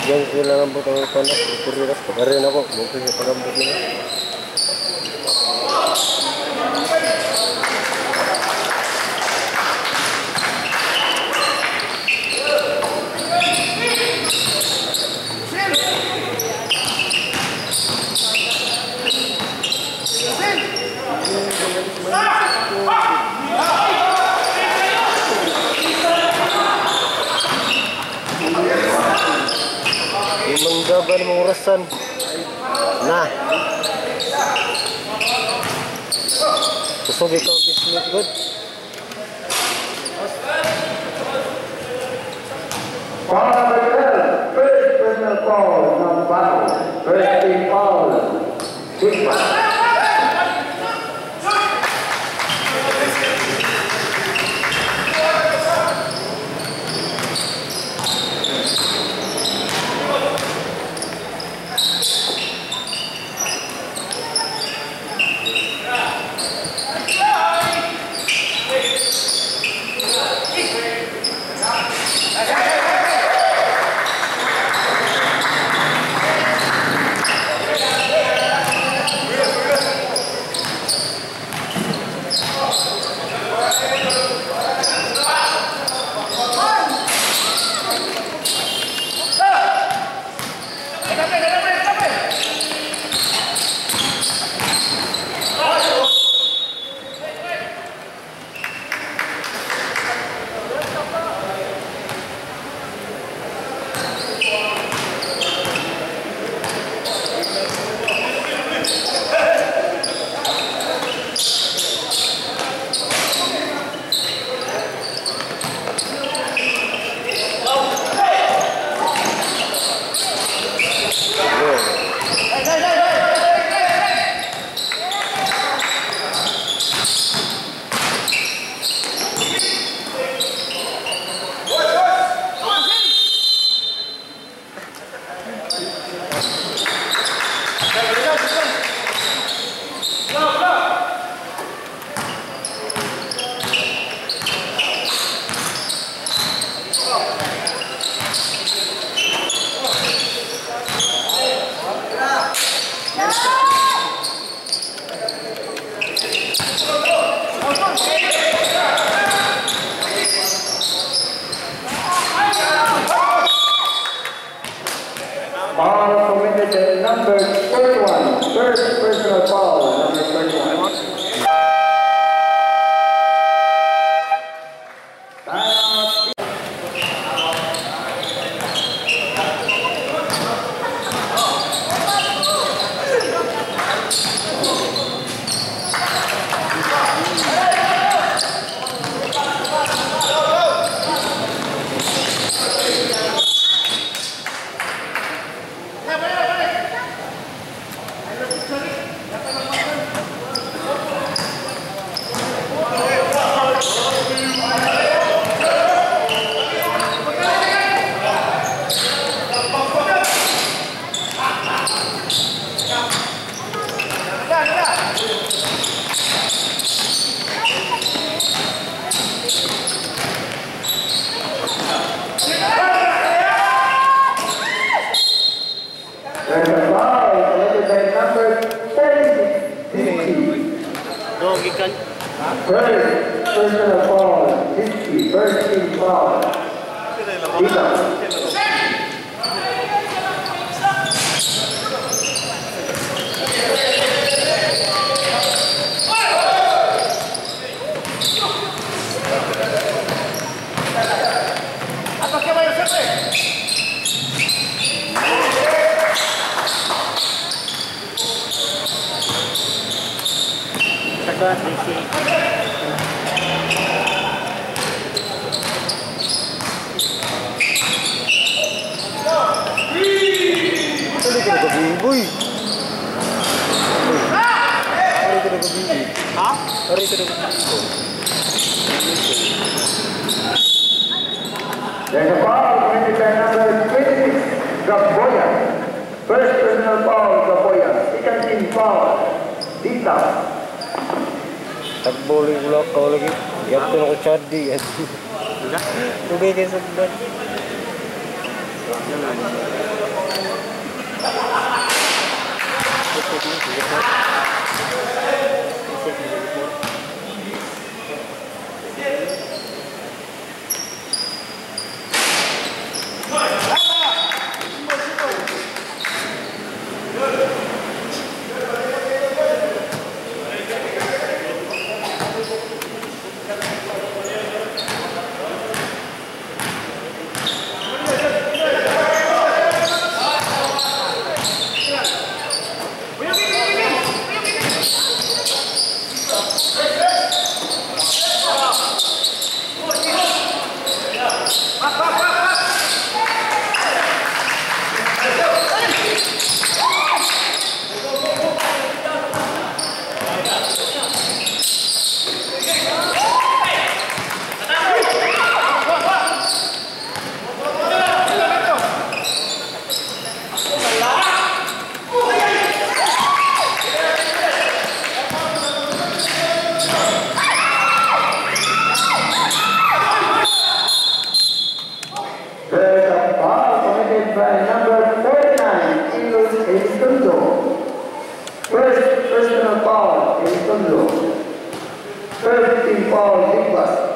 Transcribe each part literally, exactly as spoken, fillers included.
Yan sila ng butang panas, kuriras, pagarin ako, mungkin sa pagambot nila. Menggabar mengurasan. Nah, kesogi kau bisnis good. First personal foul, number five. First team foul. BigBuzz. Foul committed to number thirty-one. First personal foul, number thirty-one. Timeout. First personal foul, fifty, first team foul. BigBuzz. Boy. Hari itu dah begini. Hah? Hari itu dah begini. There's a foul committed by number twenty-six, Gaboya. First personal foul, Gaboya. Second team foul, D T A P S. Tak boleh pula kau lagi. Yang tu nak cadi. Sudah. Sudah ke sudah. First personal foul, Elizondo. First team foul, BigBuzz.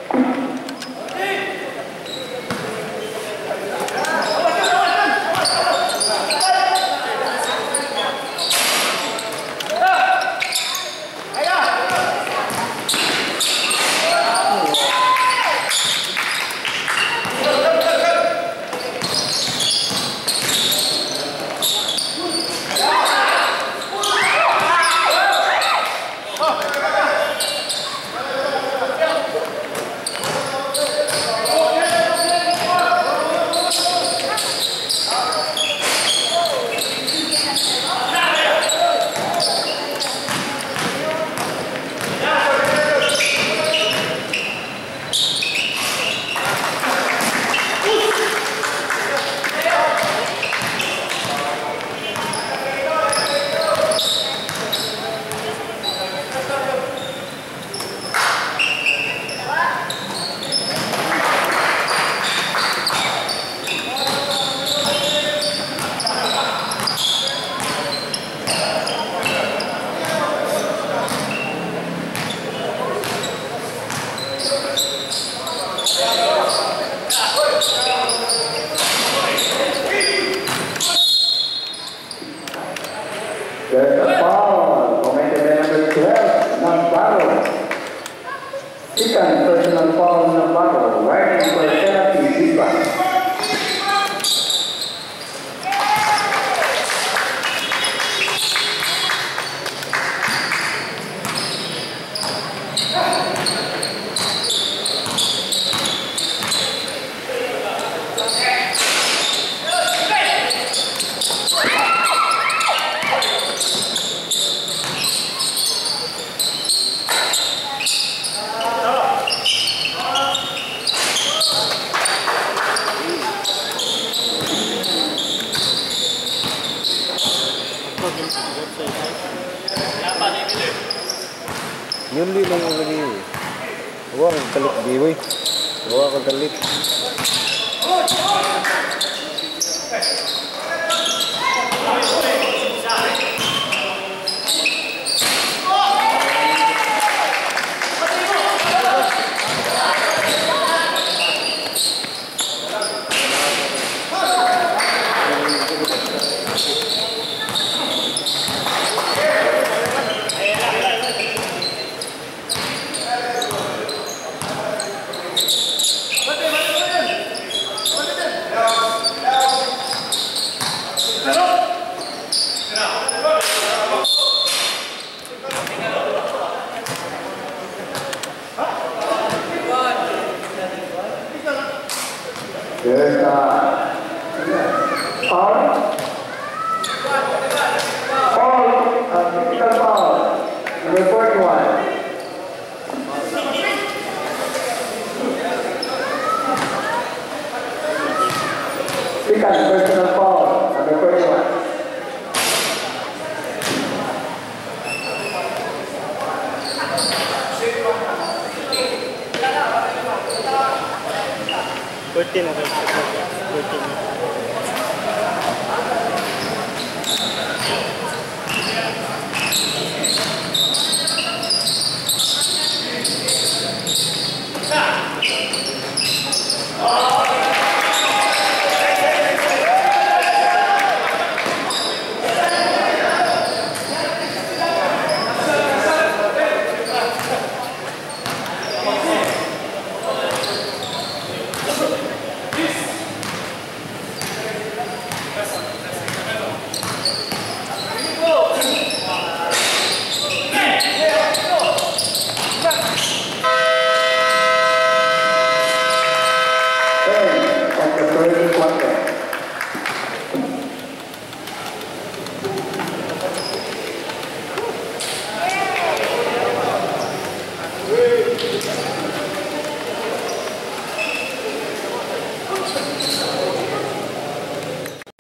There's a foul committed by number twelve, Navarro. Second personal foul, Navarro, waiting for penalty, BigBuzz. Yun din lang yung lagi. Huwag ang talit biway. Huwag ang talit. There's a foul. Foul, a technical foul. Number forty-one. Second personal foul. Number forty-one. fourteen, fourteen.